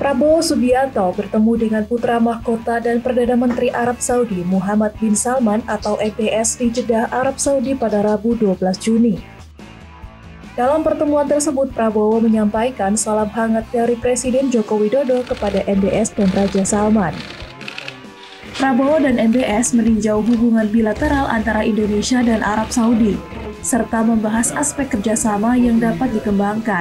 Prabowo Subianto bertemu dengan putra mahkota dan Perdana Menteri Arab Saudi Muhammad bin Salman atau MBS di Jeddah, Arab Saudi pada Rabu 12 Juni. Dalam pertemuan tersebut, Prabowo menyampaikan salam hangat dari Presiden Joko Widodo kepada MBS dan Raja Salman. Prabowo dan MBS meninjau hubungan bilateral antara Indonesia dan Arab Saudi, serta membahas aspek kerjasama yang dapat dikembangkan.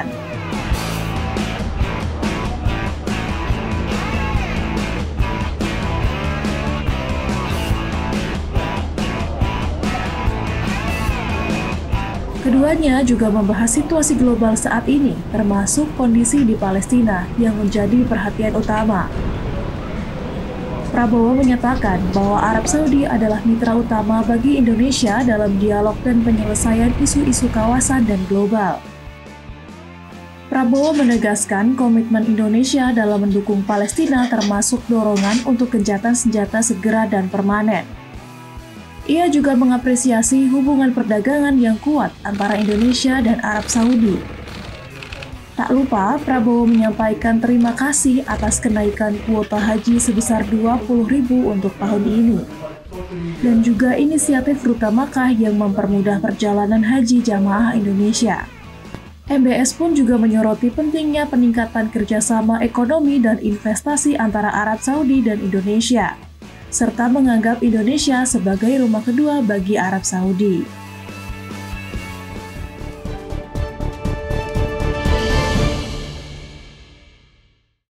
Keduanya juga membahas situasi global saat ini, termasuk kondisi di Palestina yang menjadi perhatian utama. Prabowo menyatakan bahwa Arab Saudi adalah mitra utama bagi Indonesia dalam dialog dan penyelesaian isu-isu kawasan dan global. Prabowo menegaskan komitmen Indonesia dalam mendukung Palestina termasuk dorongan untuk gencatan senjata segera dan permanen. Ia juga mengapresiasi hubungan perdagangan yang kuat antara Indonesia dan Arab Saudi. Tak lupa, Prabowo menyampaikan terima kasih atas kenaikan kuota haji sebesar 20.000 untuk tahun ini. Dan juga inisiatif Ruta Makkah yang mempermudah perjalanan haji jamaah Indonesia. MBS pun juga menyoroti pentingnya peningkatan kerjasama ekonomi dan investasi antara Arab Saudi dan Indonesia, serta menganggap Indonesia sebagai rumah kedua bagi Arab Saudi.